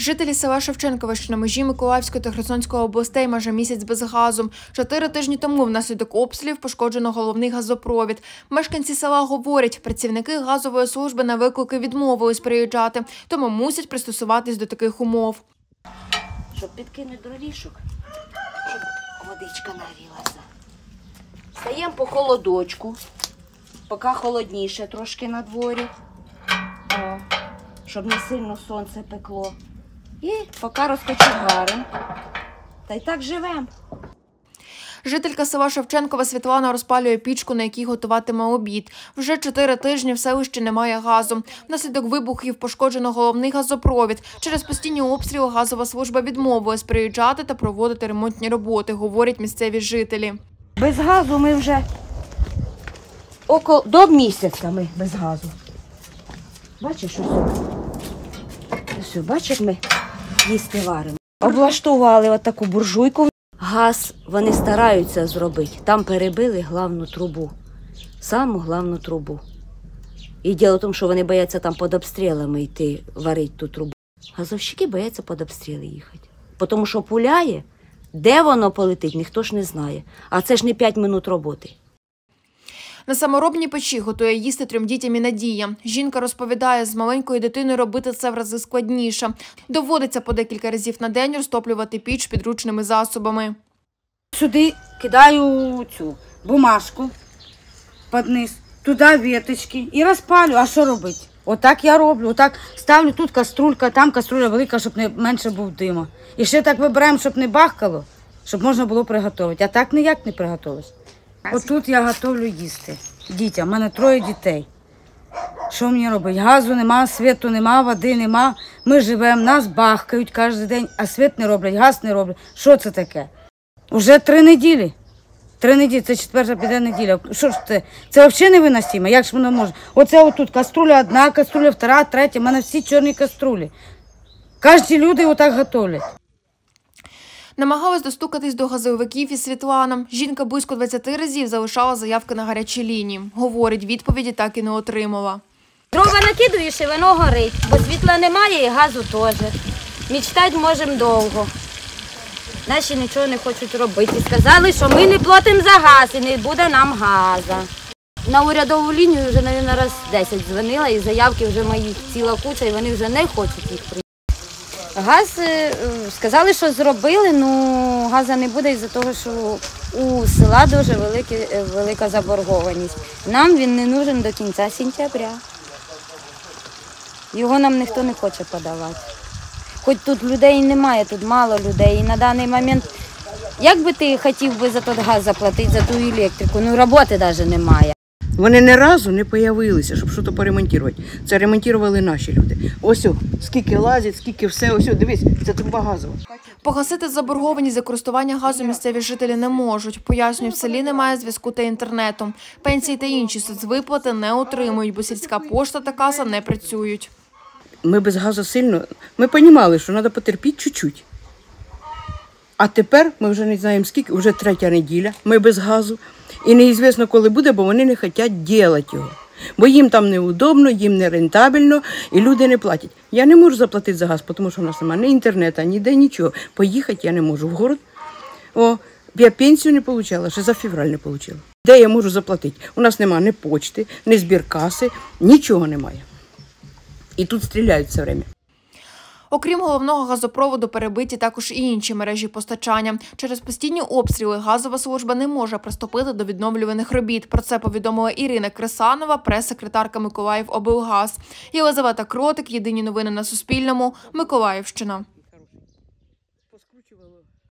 Жителі села Шевченкове, що на межі Миколаївської та Херсонської областей, майже місяць без газу. 4 тижні тому внаслідок обстрілів пошкоджено головний газопровід. Мешканці села говорять, працівники газової служби на виклики відмовились приїжджати, тому мусять пристосуватись до таких умов. Щоб підкинути дровішок, щоб водичка нагрілася. Стаємо по холодочку, поки холодніше трошки на дворі, щоб не сильно сонце пекло. І поки розкочегаримо. Та й так живемо. Жителька села Шевченкове Світлана розпалює пічку, на якій готуватиме обід. Вже 4 тижні в селищі немає газу. Внаслідок вибухів пошкоджено головний газопровід. Через постійні обстріли газова служба відмовилась приїжджати та проводити ремонтні роботи, говорять місцеві жителі. Без газу ми вже до місяця ми без газу. Бачиш, ось, бачиш, як ми їсти варимо. Облаштували отаку буржуйку. Газ вони стараються зробити. Там перебили главну трубу. Саму главну трубу. І діло в тому, що вони бояться там під обстрілами йти варити ту трубу. Газовщики бояться під обстріли їхати. Тому що пуляє, де воно полетить, ніхто ж не знає. А це ж не 5 минут роботи. На саморобній печі готує їсти 3 дітям і Надія. Жінка розповідає, з маленькою дитиною робити це в рази складніше. Доводиться по декілька разів на день розтоплювати піч підручними засобами. Сюди кидаю цю бумажку під низ, туди веточки і розпалю. А що робити? Отак я роблю. Отак ставлю, тут каструлька, там каструля велика, щоб менше був диму. І ще так вибираємо, щоб не бахкало, щоб можна було приготувати. А так ніяк не приготуєш. Отут я готовлю їсти дітям. У мене 3 дітей. Що мені робити? Газу нема, світу нема, води нема. Ми живемо, нас бахкають кожен день, а світ не роблять, газ не роблять. Що це таке? Уже 3 неділі. 3 неділі, це 4-та піде неділя. Що ж це? Це взагалі невиносимо. Як ж воно може? Оце отут каструля одна, каструля втора, третя. У мене всі чорні каструлі. Кожні люди отак готовлять. Намагалась достукатись до газовиків і Світлана. Жінка близько 20 разів залишала заявки на гарячій лінії. Говорить, відповіді так і не отримала. Дрова накидуєш і воно горить, бо світла немає і газу теж. Мечтати можемо довго. Наші нічого не хочуть робити. Сказали, що ми не платимо за газ і не буде нам газу. На урядову лінію вже, мабуть, раз 10 дзвонила і заявки вже моїх ціла куча і вони вже не хочуть їх прийняти. Газ, сказали, що зробили, але газу не буде із-за того, що у села дуже велика заборгованість. Нам він не нужен до кінця сентября. Його нам ніхто не хоче подавати. Хоч тут людей немає, тут мало людей. І на даний момент, як би ти хотів би за той газ заплатити, за ту електрику, ну роботи навіть немає. Вони ні разу не з'явилися, щоб щось поремонтувати. Це ремонтували наші люди. Ось, скільки лазять, скільки все, ось, дивись, це труба газова. Погасити заборгованість за користування газом місцеві жителі не можуть. Пояснюють, в селі немає зв'язку та інтернету. Пенсії та інші соцвиплати не отримують, бо сільська пошта та каса не працюють. Ми без газу сильно, ми розуміли, що треба потерпіти чуть-чуть. А тепер ми вже не знаємо скільки, вже 3-я неділя, ми без газу. І неізвісно, коли буде, бо вони не хочуть робити його. Бо їм там неудобно, їм не рентабельно, і люди не платять. Я не можу заплатити за газ, тому що в нас немає ні інтернету, ніде нічого. Поїхати я не можу в город. Я пенсію не отримала, ще за февраль не отримала. Де я можу заплатити? У нас немає ні почти, ні збіркаси, нічого немає. І тут стріляють все время. Окрім головного газопроводу, перебиті також і інші мережі постачання. Через постійні обстріли газова служба не може приступити до відновлюваних робіт. Про це повідомила Ірина Кресанова, прес-секретарка Миколаївоблгаз. Єлизавета Кротик, Єдині новини на Суспільному, Миколаївщина.